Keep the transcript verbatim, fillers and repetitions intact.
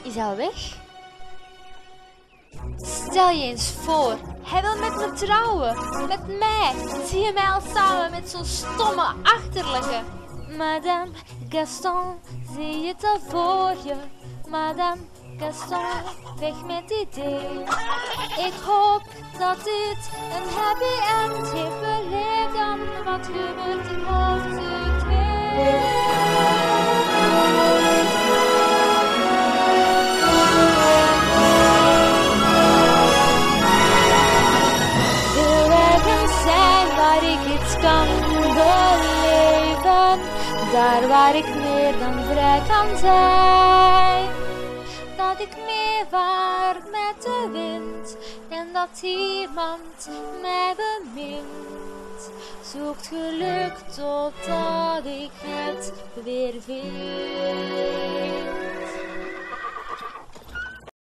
Is hij al weg? Stel je eens voor, hij wil met me trouwen. Met mij. Zie je mij al samen met zo'n stomme achterlijke. Madame Gaston, zie je het al voor je? Madame Gaston, weg met die idee. Ik hoop dat dit een happy end heeft beleefd dan wat gebeurt in hoofdstuk twee. Waar ik iets kan beleven, daar waar ik meer dan vrij kan zijn. Dat ik meevaar met de wind en dat iemand mij bemint. Zoekt geluk totdat ik het weer vind.